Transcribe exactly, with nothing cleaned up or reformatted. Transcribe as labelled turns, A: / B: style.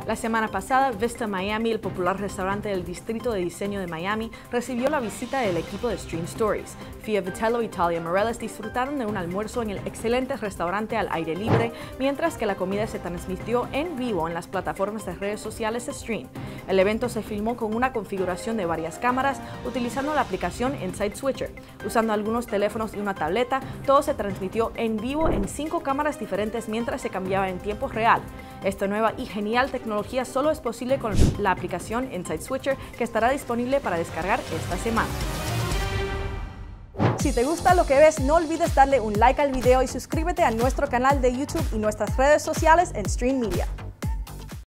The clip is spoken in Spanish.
A: La semana pasada, Vista Miami, el popular restaurante del Distrito de Diseño de Miami, recibió la visita del equipo de Stream Stories. Fia Vitello y Talia Morales disfrutaron de un almuerzo en el excelente restaurante al aire libre, mientras que la comida se transmitió en vivo en las plataformas de redes sociales de Stream. El evento se filmó con una configuración de varias cámaras, utilizando la aplicación Inside Switcher. Usando algunos teléfonos y una tableta, todo se transmitió en vivo en cinco cámaras diferentes mientras se cambiaba en tiempo real. Esta nueva y genial tecnología solo es posible con la aplicación Inside Switcher, que estará disponible para descargar esta semana. Si te gusta lo que ves, no olvides darle un like al video y suscríbete a nuestro canal de YouTube y nuestras redes sociales en Stream Media.